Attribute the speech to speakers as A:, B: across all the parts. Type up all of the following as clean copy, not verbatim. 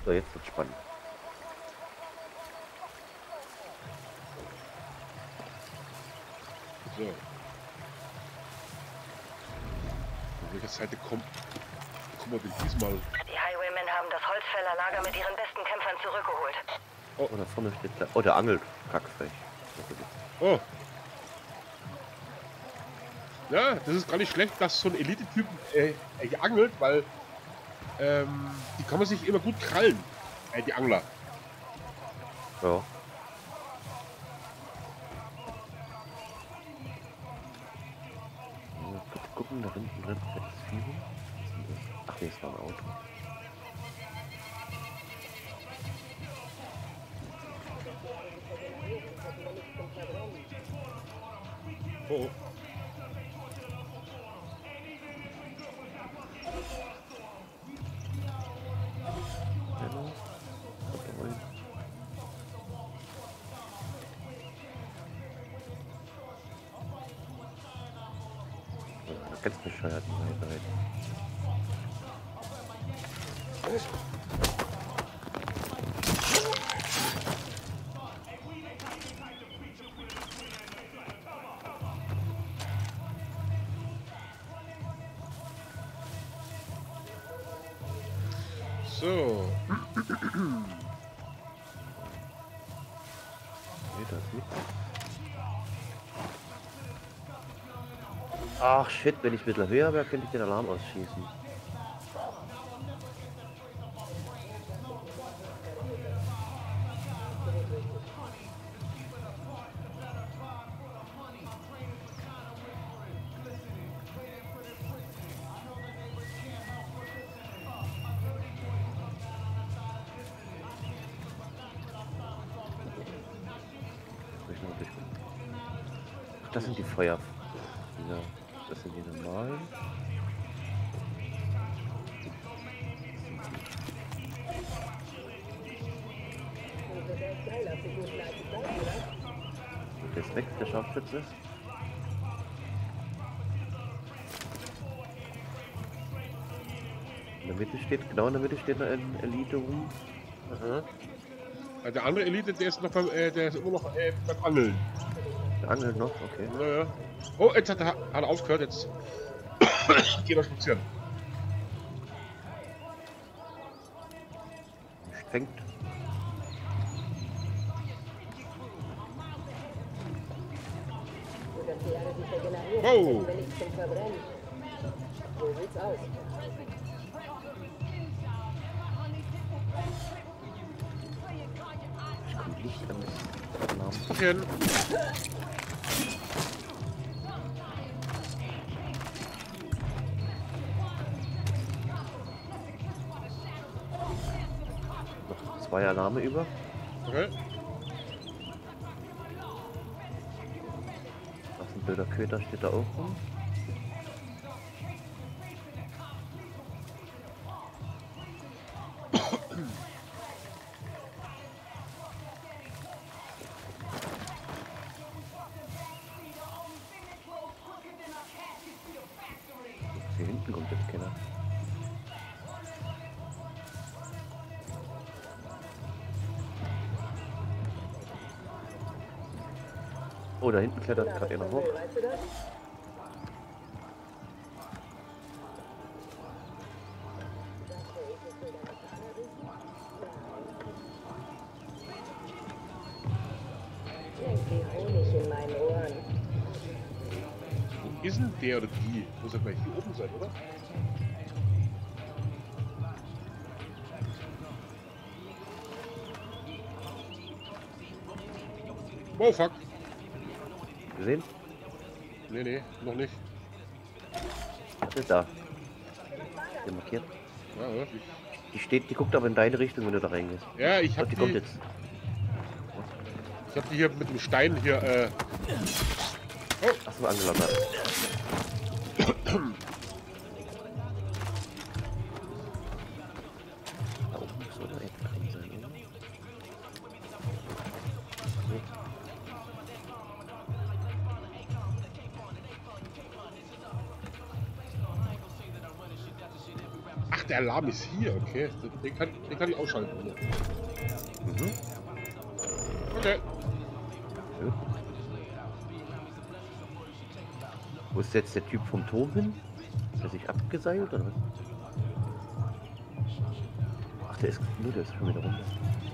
A: So, jetzt wird's spannend.
B: So. Auf welcher Seite kommen wir denn diesmal?
C: Die Highwaymen haben das Holzfällerlager mit ihren besten Kämpfern zurückgeholt.
A: Oh, da vorne steht der. Oh, der angelt. Kackfrech.
B: Oh. Ja, das ist gar nicht schlecht, dass so ein Elite-Typ angelt, weil die kann man sich immer gut krallen. Die Angler.
A: Ja. Gucken, da hinten drin fettes Vieh. Ach nee, es war ein Auto.
B: Oh.
A: Hallo. Ganz bescheuert, die Leute.
B: So.
A: Nee, das nicht. Ach shit, wenn ich ein bisschen höher wäre, könnte ich den Alarm ausschießen. Das sind die Feuer. Ja, das sind die normalen. Der ist weg, der Scharfschütze. In der Mitte steht, genau in der Mitte steht eine Elite rum.
B: Aha. Ja, der andere Elite, der ist noch beim, der ist immer noch beim Angeln.
A: Der angelt noch, okay.
B: Naja. Oh, jetzt hat er aufgehört, jetzt geht er spazieren.
A: Fängt.
B: Wow.
A: Ich komme nicht an das Alarm.
B: Okay.
A: Noch 2 Alarme über.
B: Okay.
A: Was ein blöder Köter steht da auch rum. Hier hinten kommt jetzt keiner. Oh, da hinten klettert gerade einer hoch.
B: Wo ist denn der oder die? Muss ja gleich hier oben sein, oder? Oh fuck.
A: Gesehen?
B: Nee, nee, noch nicht.
A: Was ist da? Hier markiert.
B: Ja, oder?
A: Die steht, die guckt aber in deine Richtung, wenn du da reingehst.
B: Ja, ich
A: Oh,
B: hab
A: die
B: die,
A: kommt jetzt.
B: ich hab die hier mit dem Stein hier,
A: Achso, angelockert. Da oben soll da etwas drin sein, oder? Nee.
B: ach der Alarm ist hier, okay. Den kann ich ausschalten. Hier.
A: Mhm.
B: Okay.
A: Schön. Wo ist jetzt der Typ vom Turm hin? Ist er sich abgeseilt oder was? Ach, der ist schon wieder runter.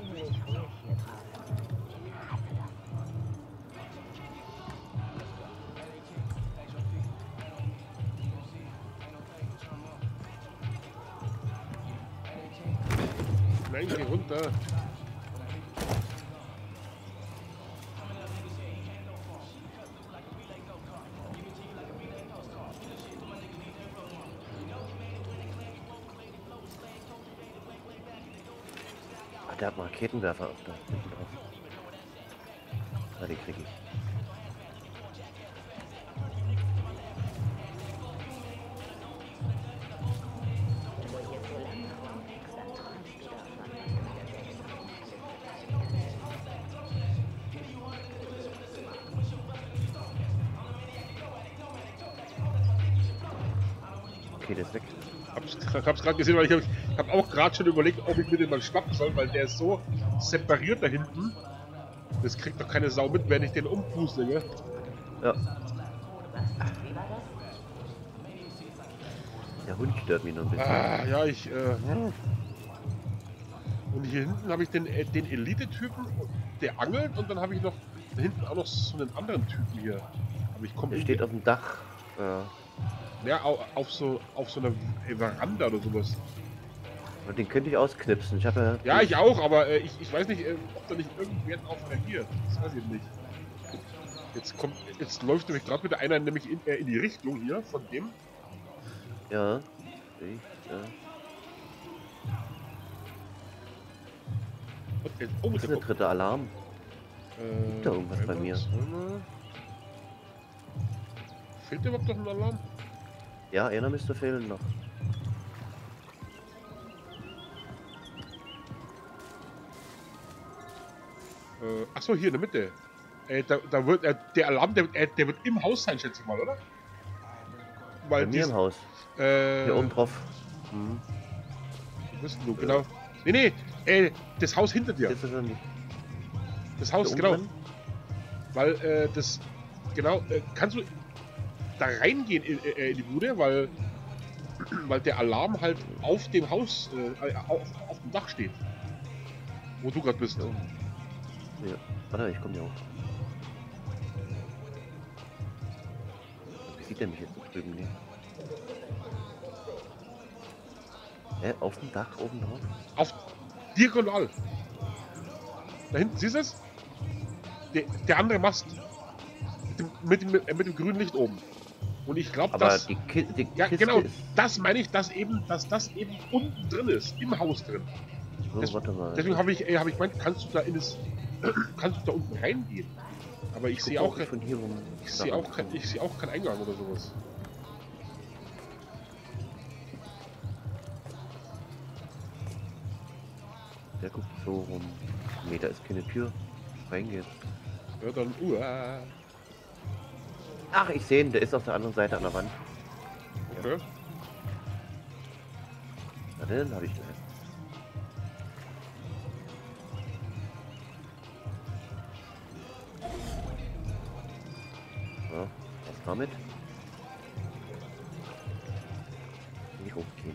B: Nein, geh runter.
A: Ah, der hat mal Raketenwerfer auf da hinten drauf. Ah, den krieg ich. Okay, der ist weg.
B: Hab's gerade gesehen, weil ich hab auch gerade schon überlegt, ob ich mir den mal schnappen soll, weil der ist so separiert da hinten. Das kriegt doch keine Sau mit, wenn ich den umpuste, gell?
A: Ja. Der Hund stört mich noch ein bisschen.
B: Ah, ja, Und hier hinten habe ich den Elite-Typen, der angelt, und dann habe ich noch da hinten auch noch so einen anderen Typen hier. Aber ich komme
A: Der steht auf dem Dach.
B: ja, auf so einer Veranda oder sowas.
A: Und den könnte ich ausknipsen. Ich habe
B: Ja, ich auch, aber ich weiß nicht, ob da nicht irgendwer drauf reagiert. Das weiß ich nicht. Jetzt läuft nämlich gerade wieder einer nämlich in die Richtung hier von dem.
A: Ja. Sehe ich, ja.
B: Und jetzt,
A: Das ist der dritte Alarm. Gibt da irgendwas bei mir?
B: Fehlt überhaupt noch ein Alarm?
A: Ja, einer müsste fehlen noch.
B: Achso, hier in der Mitte. Da wird der Alarm, der wird im Haus sein, schätze ich mal, oder? Weil
A: Bei mir im Haus. Hier oben drauf. Mhm.
B: Wo bist du? Genau. Nee, das Haus hinter dir.
A: Jetzt ist er nicht.
B: Das Haus,
A: Hier
B: genau.
A: oben drin?
B: Weil das, genau, kannst du da reingehen in die Bude, weil der Alarm halt auf dem Haus, auf dem Dach steht. Wo du gerade bist.
A: Ja. Warte, ich komme ja auch. Wie sieht der mich jetzt drüben? Nee. Auf dem Dach oben drauf?
B: Auf diagonal. Da hinten, siehst du es? Der andere Mast. Mit dem grünen Licht oben. Und ich glaube,
A: Aber
B: dass...
A: die Kiste
B: genau,
A: ist...
B: das meine ich, dass das eben unten drin ist, im Haus drin.
A: So, warte mal.
B: Deswegen habe ich gemeint, kannst du da unten reingehen? Aber ich sehe auch,
A: von hier rum.
B: ich sehe auch keinen Eingang oder sowas.
A: Der guckt so rum. Nee, da ist keine Tür. Reingeht.
B: Ja, dann...
A: Ach, ich sehe ihn, der ist auf der anderen Seite an der Wand.
B: Okay.
A: Na, den habe ich gleich. So, was damit? Nicht hochgehen.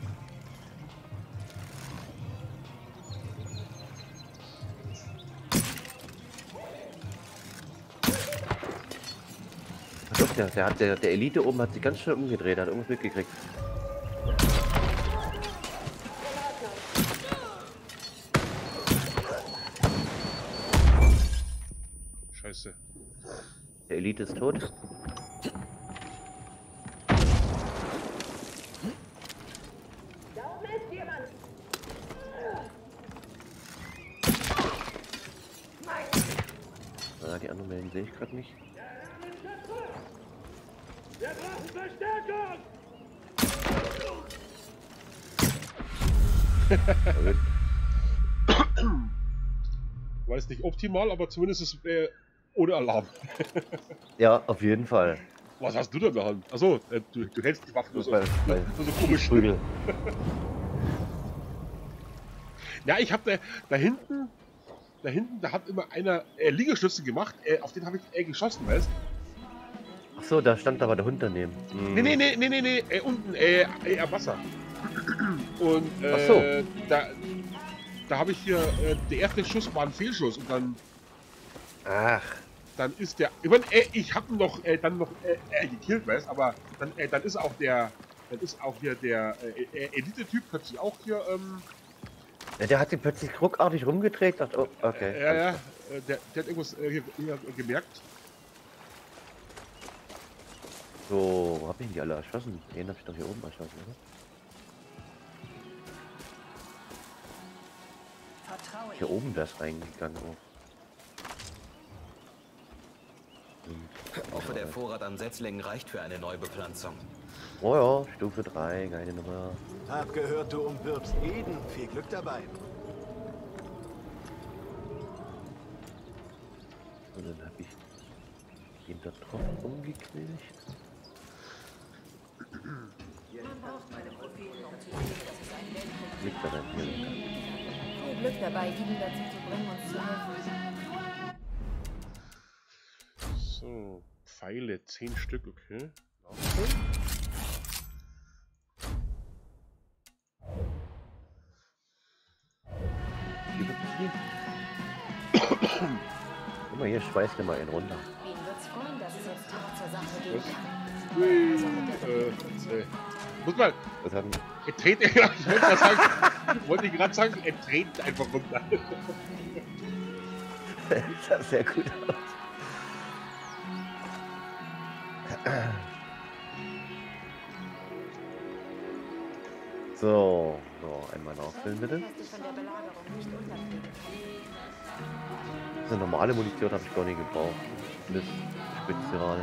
A: Doch, der Elite oben hat sich ganz schön umgedreht, hat irgendwas mitgekriegt.
B: Scheiße.
A: Der Elite ist tot.
C: Da oben ist jemand.
A: Die anderen melden sehe ich gerade nicht.
D: Wir brauchen Verstärkung!
B: War jetzt nicht optimal, aber zumindest ist es ohne Alarm.
A: Ja, auf jeden Fall.
B: Was hast du denn in der Hand? Achso, du hältst die Waffe nur so,
A: Weil
B: nur so komisch.
A: Prügel.
B: Ja, ich habe da hinten, da hat immer einer Liegestütze gemacht, auf den habe ich geschossen, weißt?
A: Ach so, da stand aber der Hund daneben.
B: Nee, unten, am Wasser. Und
A: Ach so.
B: da habe ich hier, der erste Schuss war ein Fehlschuss und
A: Ach,
B: dann ist der, ich habe ihn noch, dann noch gekillt, weißt, aber dann ist auch der, Elite-Typ plötzlich auch hier,
A: ja, der hat sich plötzlich ruckartig rumgedreht. Dachte, oh, okay.
B: der hat irgendwas hier gemerkt.
A: So, wo hab ich denn die alle erschossen? Den hab ich doch hier oben erschossen, oder?
C: Vertraue
A: Hier oben wäre es reingegangen auch.
E: Ich hoffe, der Vorrat an Setzlingen reicht für eine Neubepflanzung.
A: Oh ja, Stufe 3, geile Nummer.
F: Hab gehört, du umwirbst Eden. Viel Glück dabei.
A: Und dann hab ich ihn da drauf rumgekriegt. Liegt er dann hier?
G: Viel Glück dabei, Eden dazu zu bringen, uns zu helfen.
B: So, Pfeile, 10 Stück, okay.
A: Guck mal, hier schweißt er mal einen runter.
G: Wen wird's freuen, dass es jetzt hart zur Sache gehen
B: Was?
G: kann?
B: Muss mal,
A: Was haben
B: er dreht, ich wollte gerade sagen, er dreht einfach runter.
A: das sah sehr gut aus. So, einmal nachfüllen bitte.
G: Hast dich von der Belagerung nicht unterkriegen können.
A: Diese normale Munition habe ich gar nicht gebraucht. Das Spezial.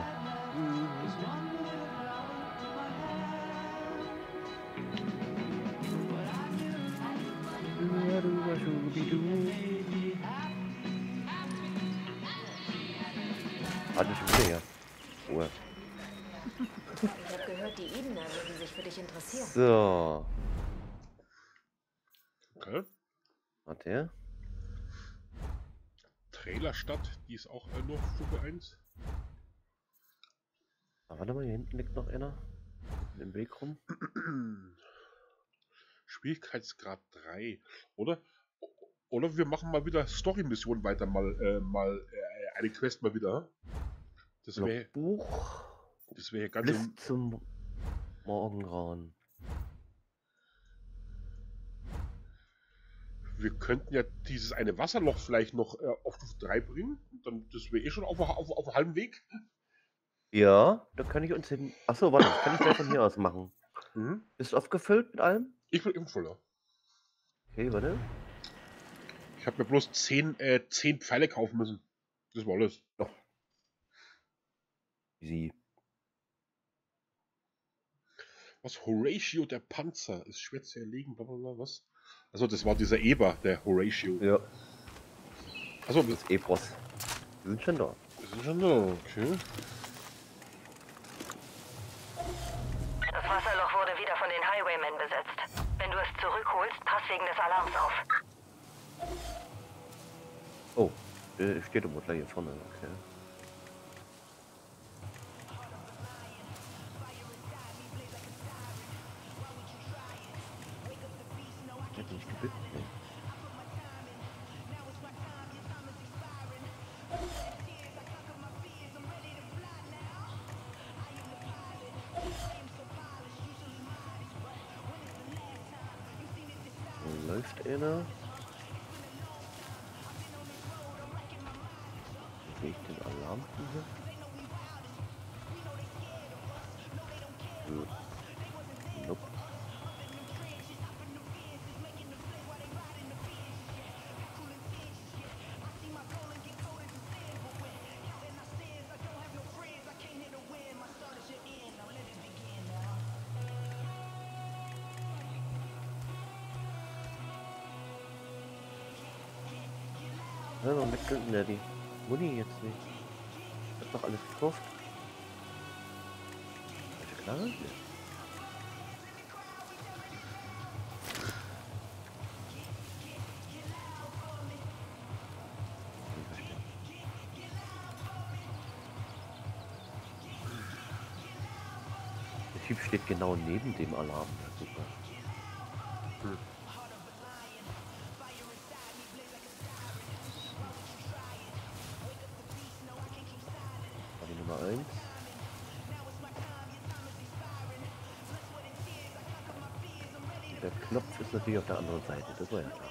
A: Hatte ich schon wieder hier. Ruhe.
G: Ich habe gehört, die Edener würden sich für dich interessieren.
A: So.
B: Okay.
A: Warte.
B: Trailerstadt, die ist auch nur Stufe 1.
A: Ah, warte mal, hier hinten liegt noch einer. Im Weg rum.
B: Schwierigkeitsgrad 3. Oder wir machen mal wieder Story-Mission weiter, mal eine Quest mal wieder. Das wäre
A: Buch.
B: ganz
A: Bis zum Morgengrauen.
B: Wir könnten ja dieses eine Wasserloch vielleicht noch auf Stufe 3 bringen. Dann, das wäre eh schon auf halbem Weg.
A: Ja, da kann ich uns hin. Achso, warte, das kann ich gleich von hier aus machen.
B: Mhm.
A: Bist du aufgefüllt mit allem?
B: Ich bin eben voller.
A: Okay, warte.
B: Ich habe mir bloß 10 Pfeile kaufen müssen. Das war alles.
A: Doch. Easy.
B: Was? Horatio der Panzer ist schwer zu erlegen, blablabla, was? Also das war dieser Eber, der Horatio.
A: Ja,
B: Also
A: das Ebros. Wir sind schon da.
B: wir sind schon da, okay.
C: Das Wasserloch wurde wieder von den Highwaymen besetzt. Wenn du es zurückholst, pass wegen des Alarms auf.
A: Oh, steht im Mutter hier vorne. Okay. Hat nicht gebückt? Nee. So, läuft einer. Sehe ich den Alarm hier? Nope. Ja, noch mitgeln, ne, die Muni jetzt nicht. Ich hab doch alles gekauft. klar. Der Typ steht genau neben dem Alarm. Super. Die Nummer 1. Der Knopf ist natürlich auf der anderen Seite, das war ja klar.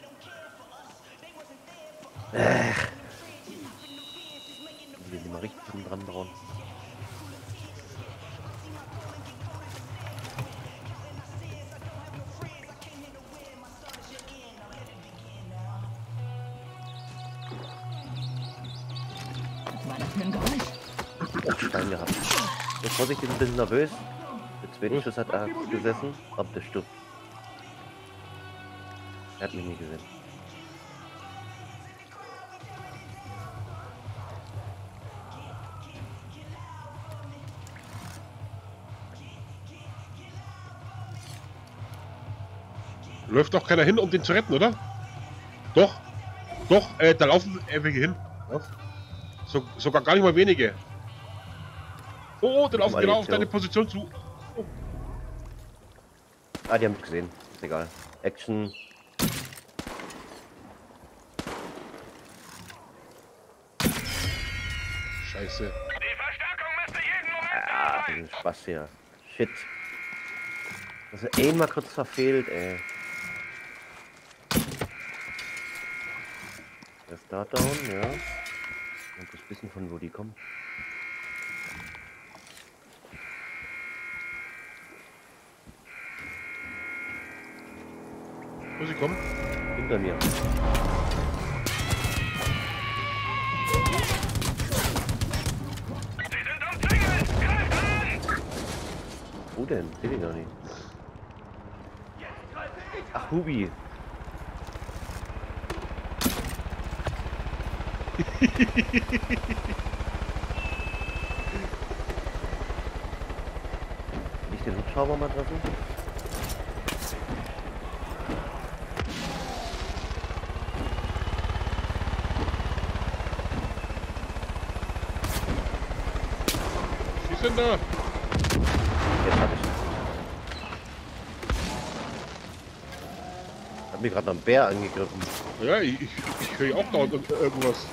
A: Hier sind mal richtig dran bauen. Oh, Stein gehabt. Jetzt Vorsicht, ich bin ein bisschen nervös. Der zweite Schuss hat er gesessen, aber der stirbt. Er hat mich nie gesehen.
B: Läuft doch keiner hin, um den zu retten, oder? Doch. Doch, da laufen welche hin. Ja. Sogar gar nicht mal wenige. Oh, da laufen genau auf deine Position zu. Oh.
A: Ah, die haben mich gesehen. Ist egal. Action.
B: Scheiße.
D: Die Verstärkung müsste jeden Moment
A: Ah, diesen Spaß hier. Shit. Also einmal kurz verfehlt, ey. Der ist da down, ja. Und das wissen von wo die kommen.
B: Wo sie kommen?
A: Hinter mir.
D: Sie sind umzingelt! Greift an!
A: Wo denn? Seh ich gar nicht. Ach, Hubi. Nicht den Hubschrauber mal treffen?
B: Sie sind da.
A: Jetzt hab ich. Hat mich gerade noch ein Bär angegriffen.
B: Ja, ich höre auch dauernd irgendwas.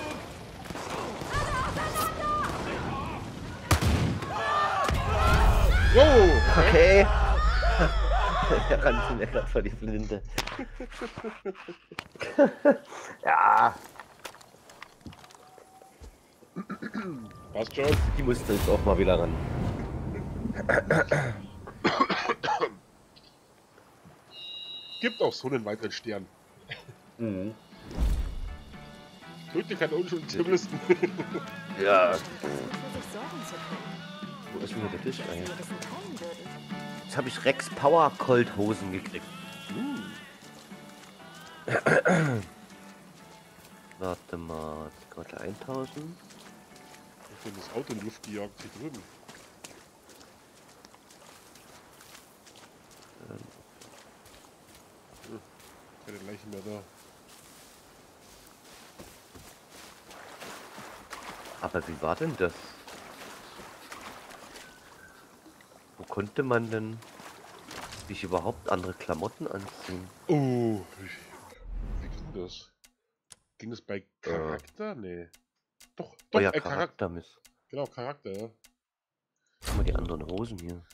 B: Wow!
A: Okay. Der rannte mir gerade vor die Flinte. Ja,
B: Passt schon.
A: die musste jetzt auch mal wieder ran.
B: Gibt auch so einen weiteren Stern.
A: Mhm.
B: Töte keine unschuldigen Zivilisten.
A: Ja.
G: Für sich sorgen zu können.
A: Wo ist denn hier der Tisch
G: Wenn
A: eigentlich?
G: wir wissen teilen würden.
A: Jetzt habe ich Rex Power Colt Hosen gekriegt. Warte mal, gerade 1000.
B: Ich bin das Auto in die Luft gejagt, hier drüben. Keine Leichen mehr da.
A: Aber wie war denn das? Wo konnte man denn sich überhaupt andere Klamotten anziehen?
B: Oh, wie ging das? Ging das bei Charakter? Nee. Doch,
A: Oh ja,
B: Charakter.
A: Charaktermiss.
B: Genau, Charakter, ja.
A: Guck mal die anderen Hosen hier.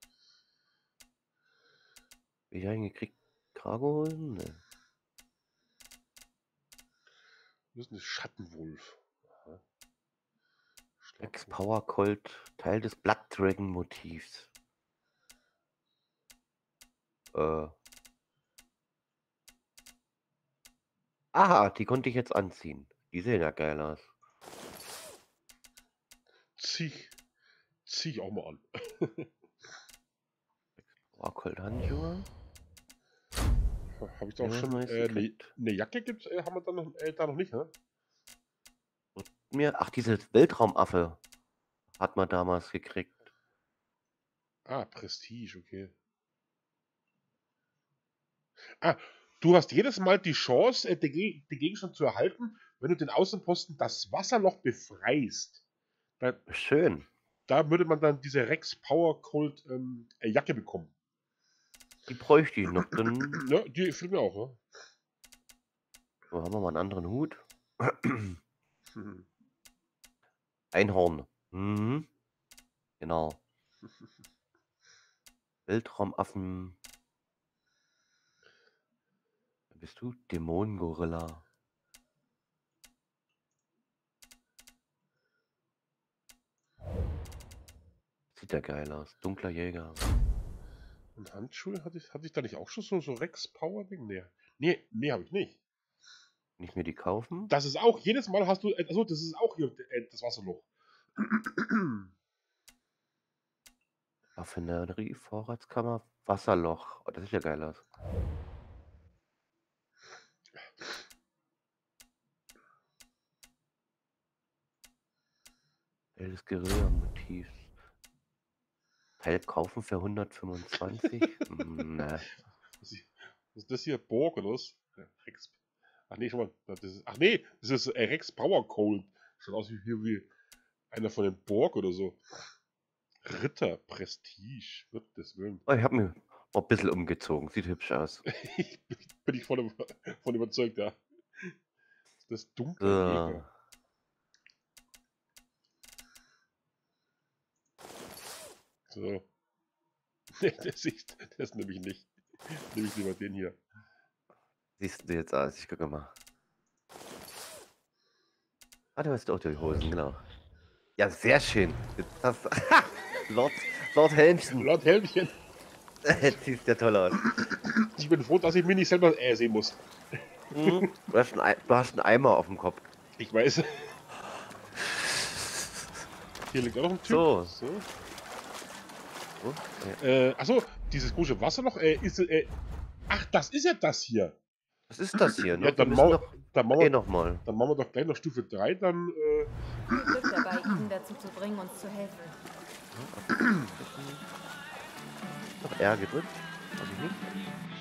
A: Wie ich hingekriegt? Cargohosen? Ne.
B: Das ist eine Schattenwolf. Aha.
A: Rex Power Colt, Teil des Blood Dragon Motivs. Aha, die konnte ich jetzt anziehen. Die sehen ja geil aus.
B: Zieh ich auch mal an.
A: Power Colt Handschuhe.
B: Habe ich da auch
A: Ja,
B: schon.
A: nice
B: Eine
A: gekriegt.
B: Jacke gibt's, haben wir da noch nicht, ne?
A: Ach, diese Weltraumaffe hat man damals gekriegt.
B: Ah, Prestige, okay. Ah, du hast jedes Mal die Chance, den Gegenstand zu erhalten, wenn du den Außenposten das Wasserloch befreist.
A: Schön.
B: Da würde man dann diese Rex Power Cold Jacke bekommen.
A: Die bräuchte ich noch. Dann
B: Ja, die fehlt mir auch, ne?
A: so, haben wir mal einen anderen Hut. Einhorn. Mhm. Genau. Weltraumaffen. Wer bist du? Dämonengorilla. Sieht ja geil aus. Dunkler Jäger.
B: Und Handschuhe hatte ich da nicht auch schon so Rex Power Ding? Nee, habe ich nicht.
A: Nicht mehr die kaufen?
B: Das ist auch, jedes Mal hast du, also das ist auch hier das Wasserloch.
A: Raffinerie, Vorratskammer, Wasserloch. Oh, das sieht ja geil aus. Helles Guerilla-Motiv. Teil kaufen für 125? Ne.
B: Was ist das hier? Borg oder was? Rex. Ach nee, schon mal. Das ist Rex Power Cold. Schaut aus wie einer von den Borg oder so. Ritter, Prestige. Gottes Willen.
A: Oh, ich habe mir ein bisschen umgezogen. Sieht hübsch aus.
B: Bin ich von überzeugt, ja. Das dunkle
A: So.
B: Jäger. So. Nee, das nehme ich nicht. Nehme ich lieber den hier.
A: Siehst du jetzt aus? Ich gucke mal. Ah, du hast auch die Hosen, genau. Ja, sehr schön. Das, Lord Helmchen.
B: Lord Helmchen.
A: Jetzt siehst ja toll aus.
B: Ich bin froh, dass ich mir nicht selber sehen muss.
A: Mhm. Du hast einen Eimer auf dem Kopf.
B: Ich weiß. Hier liegt auch noch ein Typ.
A: So. Oh,
B: Achso, dieses komische Wasserloch ach, das ist ja das hier.
A: was ist das hier?
B: Ja, dann machen wir doch gleich noch Stufe 3, dann.
G: Viel Glück dabei, ihn dazu zu bringen, uns zu helfen.
A: Noch R gedrückt. Hab ich nicht.